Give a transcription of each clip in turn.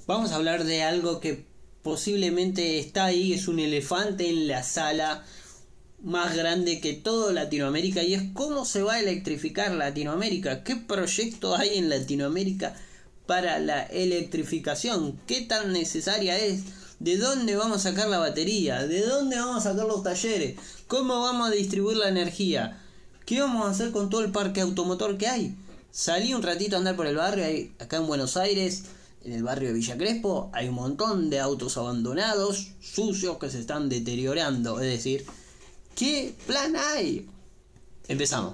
Vamos a hablar de algo que posiblemente está ahí, es un elefante en la sala más grande que todo Latinoamérica, y es cómo se va a electrificar Latinoamérica. ¿Qué proyecto hay en Latinoamérica para la electrificación? ¿Qué tan necesaria es? ¿De dónde vamos a sacar la batería? ¿De dónde vamos a sacar los talleres? ¿Cómo vamos a distribuir la energía? ¿Qué vamos a hacer con todo el parque automotor que hay? Salí un ratito a andar por el barrio, acá en Buenos Aires, en el barrio de Villa Crespo, hay un montón de autos abandonados, sucios, que se están deteriorando. Es decir, ¿qué plan hay? Empezamos.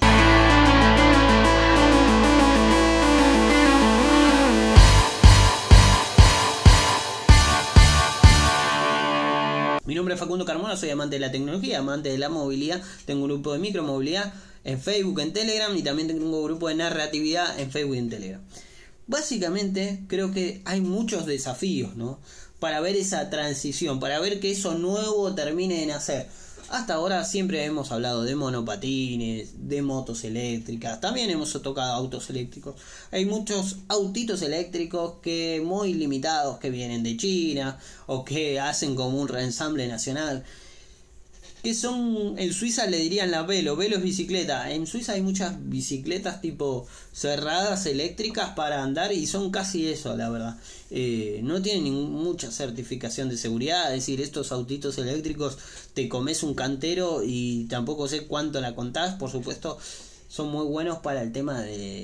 Mi nombre es Facundo Carmona, soy amante de la tecnología, amante de la movilidad. Tengo un grupo de micromovilidad en Facebook, en Telegram, y también tengo un grupo de narratividad en Facebook y en Telegram. Básicamente creo que hay muchos desafíos, ¿no?, para ver esa transición, para ver que eso nuevo termine de nacer. Hasta ahora siempre hemos hablado de monopatines, de motos eléctricas, también hemos tocado autos eléctricos. Hay muchos autitos eléctricos que muy limitados, que vienen de China o que hacen como un reensamble nacional, que son, en Suiza le dirían la Velo. Velo es bicicleta. En Suiza hay muchas bicicletas tipo cerradas eléctricas para andar, y son casi eso, la verdad. No tienen mucha certificación de seguridad. Es decir, estos autitos eléctricos te comes un cantero y tampoco sé cuánto la contás. Por supuesto, son muy buenos para el tema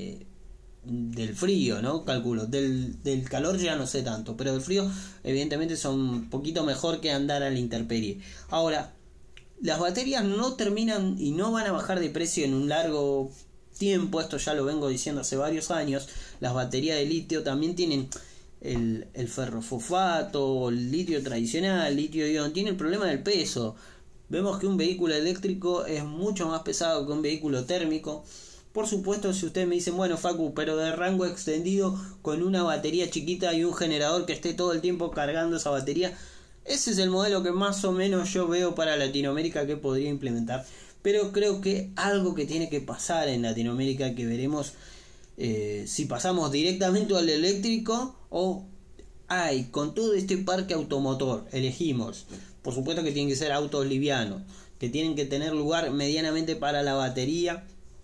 del frío, ¿no? Calculo. Del calor ya no sé tanto, pero del frío evidentemente son un poquito mejor que andar a la intemperie. Ahora, las baterías no terminan y no van a bajar de precio en un largo tiempo. Esto ya lo vengo diciendo hace varios años. Las baterías de litio también tienen el ferrofosfato, el litio tradicional, litio-ion. Tiene el problema del peso. Vemos que un vehículo eléctrico es mucho más pesado que un vehículo térmico. Por supuesto, si ustedes me dicen, bueno, Facu, pero de rango extendido, con una batería chiquita y un generador que esté todo el tiempo cargando esa batería, ese es el modelo que más o menos yo veo para Latinoamérica que podría implementar. Pero creo que algo que tiene que pasar en Latinoamérica, que veremos si pasamos directamente al eléctrico o con todo este parque automotor, elegimos. Por supuesto que tienen que ser autos livianos, que tienen que tener lugar medianamente para la batería,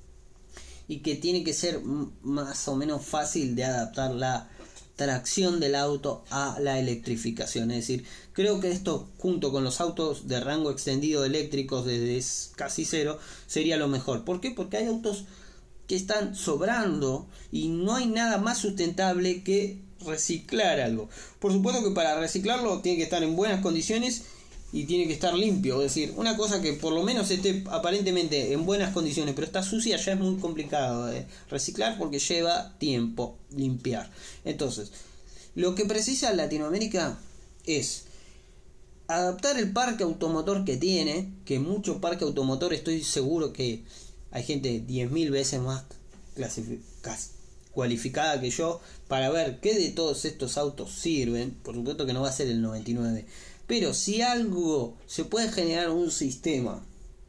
y que tiene que ser más o menos fácil de adaptar la tracción del auto a la electrificación. Es decir, creo que esto, junto con los autos de rango extendido eléctricos desde casi cero, sería lo mejor. ¿Por qué? Porque hay autos que están sobrando y no hay nada más sustentable que reciclar algo. Por supuesto que para reciclarlo tiene que estar en buenas condiciones y tiene que estar limpio. Es decir, una cosa que por lo menos esté aparentemente en buenas condiciones pero está sucia, ya es muy complicado de reciclar, porque lleva tiempo limpiar. Entonces, lo que precisa Latinoamérica es adaptar el parque automotor que tiene, que mucho parque automotor, estoy seguro que hay gente 10.000 veces más cualificada que yo para ver qué de todos estos autos sirven. Por supuesto que no va a ser el 99%. Pero si algo se puede generar un sistema,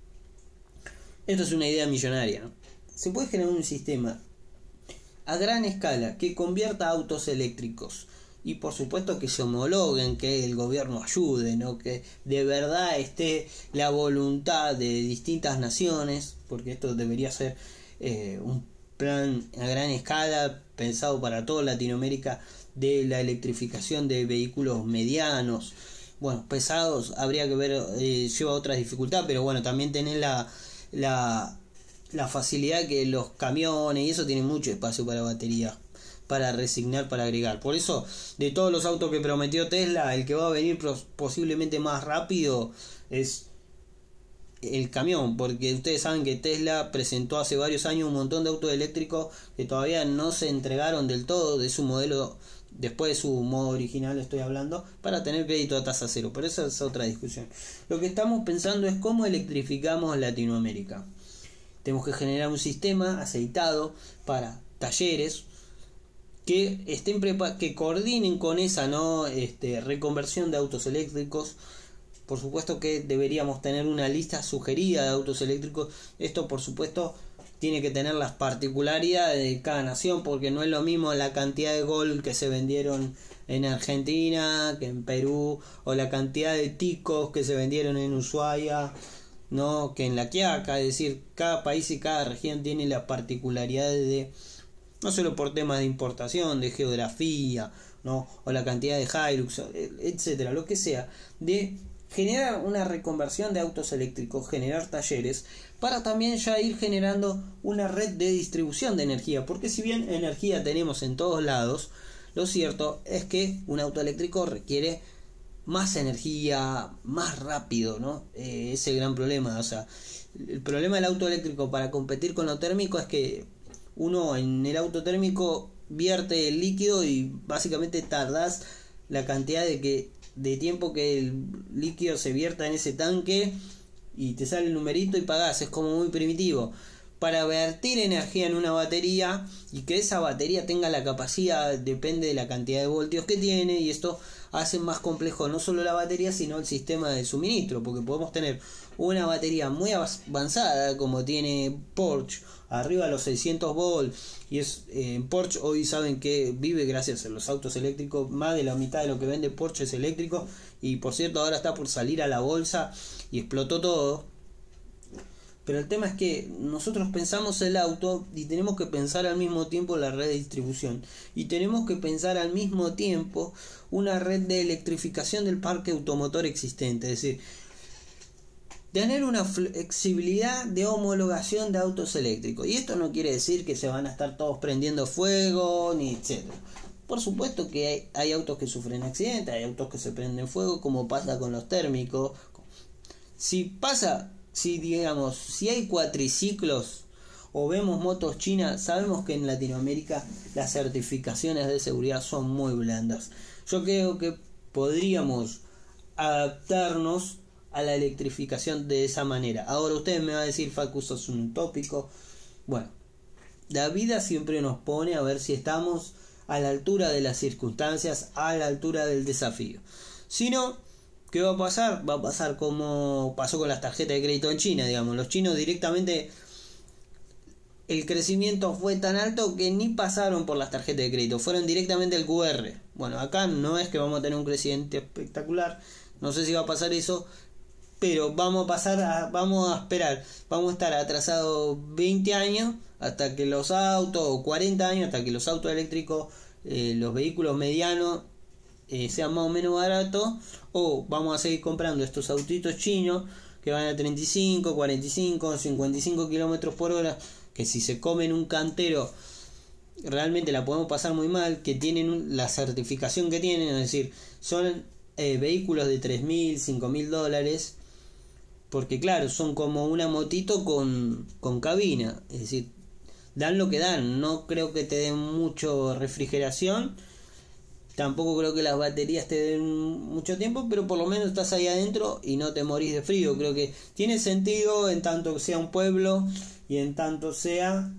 esto es una idea millonaria, ¿no? Se puede generar un sistema a gran escala que convierta autos eléctricos, y por supuesto que se homologuen, que el gobierno ayude, ¿no? Que de verdad esté la voluntad de distintas naciones, porque esto debería ser un plan a gran escala pensado para toda Latinoamérica, de la electrificación de vehículos medianos. Bueno, pesados habría que ver, lleva otras dificultades, pero bueno, también tenés la facilidad que los camiones y eso tienen mucho espacio para batería, para resignar, para agregar. Por eso, de todos los autos que prometió Tesla, el que va a venir posiblemente más rápido es el camión, porque ustedes saben que Tesla presentó hace varios años un montón de autos eléctricos que todavía no se entregaron del todo de su modelo, después de su modo original estoy hablando, para tener crédito a tasa cero, pero esa es otra discusión. Lo que estamos pensando es cómo electrificamos Latinoamérica. Tenemos que generar un sistema aceitado para talleres que estén que coordinen con esa reconversión de autos eléctricos. Por supuesto que deberíamos tener una lista sugerida de autos eléctricos. Esto, por supuesto, tiene que tener las particularidades de cada nación, porque no es lo mismo la cantidad de Gol que se vendieron en Argentina que en Perú, o la cantidad de ticos que se vendieron en Ushuaia, no que en La Quiaca. Es decir, cada país y cada región tiene las particularidades de, no solo por temas de importación, de geografía, ¿no? O la cantidad de Hilux, etcétera, lo que sea, de generar una reconversión de autos eléctricos, generar talleres, para también ya ir generando una red de distribución de energía, porque si bien energía tenemos en todos lados, lo cierto es que un auto eléctrico requiere más energía, más rápido, ¿no? Ese es el gran problema. O sea, el problema del auto eléctrico para competir con lo térmico es que uno en el auto térmico vierte el líquido y básicamente tardás la cantidad de tiempo que el líquido se vierta en ese tanque y te sale el numerito y pagás. Es como muy primitivo. Para vertir energía en una batería y que esa batería tenga la capacidad, depende de la cantidad de voltios que tiene, y esto hace más complejo no solo la batería sino el sistema de suministro, porque podemos tener una batería muy avanzada como tiene Porsche, arriba de los 600 volts, y Porsche hoy saben que vive gracias a los autos eléctricos. Más de la mitad de lo que vende Porsche es eléctrico, y por cierto ahora está por salir a la bolsa y explotó todo. Pero el tema es que nosotros pensamos el auto y tenemos que pensar al mismo tiempo la red de distribución, y tenemos que pensar al mismo tiempo una red de electrificación del parque automotor existente. Es decir, tener una flexibilidad de homologación de autos eléctricos. Y esto no quiere decir que se van a estar todos prendiendo fuego ni etcétera. Por supuesto que hay autos que sufren accidentes, hay autos que se prenden fuego, como pasa con los térmicos. Si hay cuatriciclos o vemos motos chinas, sabemos que en Latinoamérica las certificaciones de seguridad son muy blandas. Yo creo que podríamos adaptarnos a la electrificación de esa manera. Ahora ustedes me van a decir, Facu, sos un utópico. Bueno, la vida siempre nos pone a ver si estamos a la altura de las circunstancias, a la altura del desafío. Si no, ¿qué va a pasar? Va a pasar como pasó con las tarjetas de crédito en China, digamos. Los chinos directamente, el crecimiento fue tan alto que ni pasaron por las tarjetas de crédito, fueron directamente el QR. Bueno, acá no es que vamos a tener un crecimiento espectacular, no sé si va a pasar eso, pero vamos a esperar, vamos a estar atrasados 20 años hasta que los autos, o 40 años, hasta que los autos eléctricos, los vehículos medianos, sean más o menos baratos, o vamos a seguir comprando estos autitos chinos que van a 35, 45, 55 kilómetros por hora, que si se comen un cantero realmente la podemos pasar muy mal, que tienen la certificación que tienen, es decir, son vehículos de $3.000, $5.000, porque claro, son como una motito con cabina, es decir, dan lo que dan. No creo que te den mucho refrigeración, tampoco creo que las baterías te den mucho tiempo, pero por lo menos estás ahí adentro y no te morís de frío. Creo que tiene sentido en tanto que sea un pueblo y en tanto sea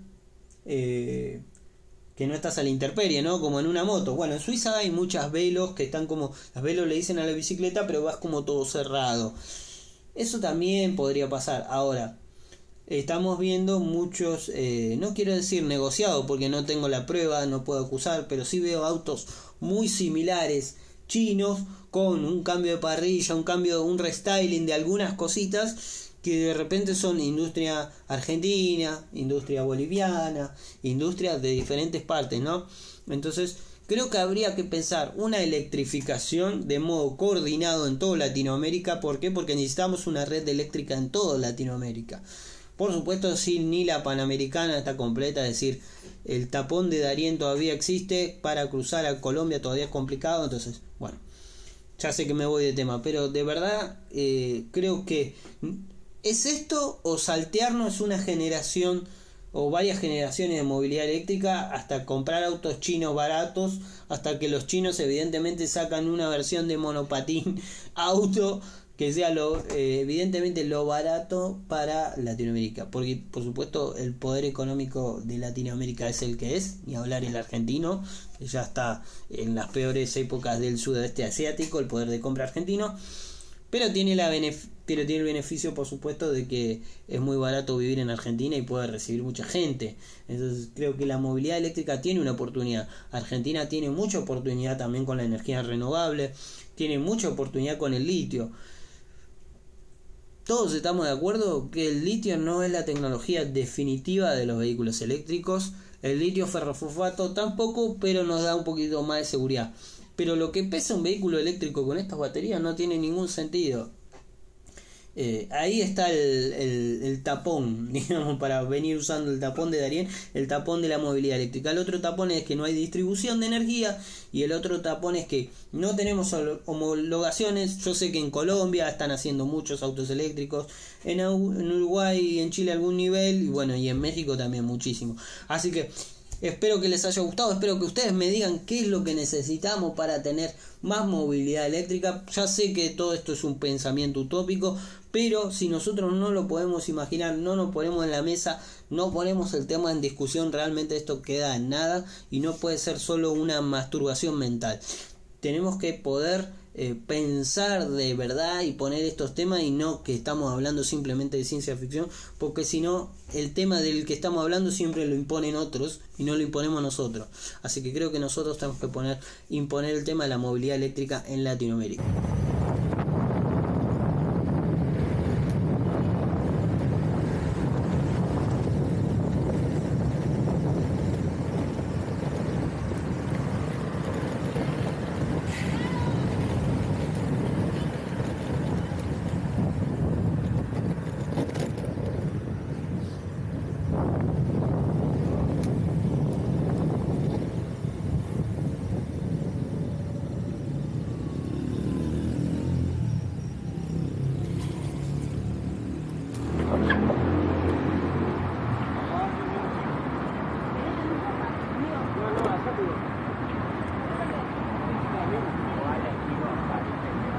que no estás a la intemperie, ¿no? Como en una moto. Bueno, en Suiza hay muchas velos que están como, las velos le dicen a la bicicleta, pero vas como todo cerrado. Eso también podría pasar. Ahora, estamos viendo muchos, no quiero decir negociados porque no tengo la prueba, no puedo acusar, pero sí veo autos muy similares chinos con un cambio de parrilla, un restyling de algunas cositas que de repente son industria argentina, industria boliviana, industria de diferentes partes, ¿no? Entonces creo que habría que pensar una electrificación de modo coordinado en toda Latinoamérica. ¿Por qué? Porque necesitamos una red eléctrica en toda Latinoamérica. Por supuesto, si ni la Panamericana está completa, es decir, el tapón de Darién todavía existe, para cruzar a Colombia todavía es complicado. Entonces, bueno, ya sé que me voy de tema, pero de verdad creo que ¿es esto o saltearnos una generación o varias generaciones de movilidad eléctrica hasta comprar autos chinos baratos, hasta que los chinos evidentemente sacan una versión de monopatín auto que sea evidentemente lo barato para Latinoamérica? Porque por supuesto el poder económico de Latinoamérica es el que es, ni hablar el argentino, que ya está en las peores épocas del sudeste asiático, el poder de compra argentino. pero tiene el beneficio, por supuesto, de que es muy barato vivir en Argentina y puede recibir mucha gente. Entonces creo que la movilidad eléctrica tiene una oportunidad. Argentina tiene mucha oportunidad también con la energía renovable, tiene mucha oportunidad con el litio. Todos estamos de acuerdo que el litio no es la tecnología definitiva de los vehículos eléctricos. El litio ferrofosfato tampoco, pero nos da un poquito más de seguridad. Pero lo que pesa un vehículo eléctrico con estas baterías no tiene ningún sentido. Ahí está el tapón, digamos, para venir usando el tapón de Darien, el tapón de la movilidad eléctrica. El otro tapón es que no hay distribución de energía, y el otro tapón es que no tenemos homologaciones. Yo sé que en Colombia están haciendo muchos autos eléctricos, en Uruguay y en Chile algún nivel, y bueno, y en México también muchísimo. Así que espero que les haya gustado, espero que ustedes me digan qué es lo que necesitamos para tener más movilidad eléctrica. Ya sé que todo esto es un pensamiento utópico, pero si nosotros no lo podemos imaginar, no nos ponemos en la mesa, no ponemos el tema en discusión, realmente esto queda en nada y no puede ser solo una masturbación mental. Tenemos que poder pensar de verdad y poner estos temas, y no que estamos hablando simplemente de ciencia ficción, porque si no, el tema del que estamos hablando siempre lo imponen otros y no lo imponemos nosotros. Así que creo que nosotros tenemos que imponer el tema de la movilidad eléctrica en Latinoamérica.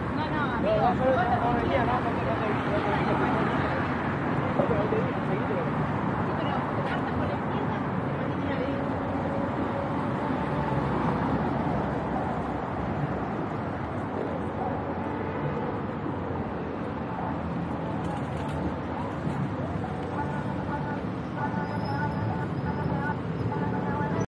No,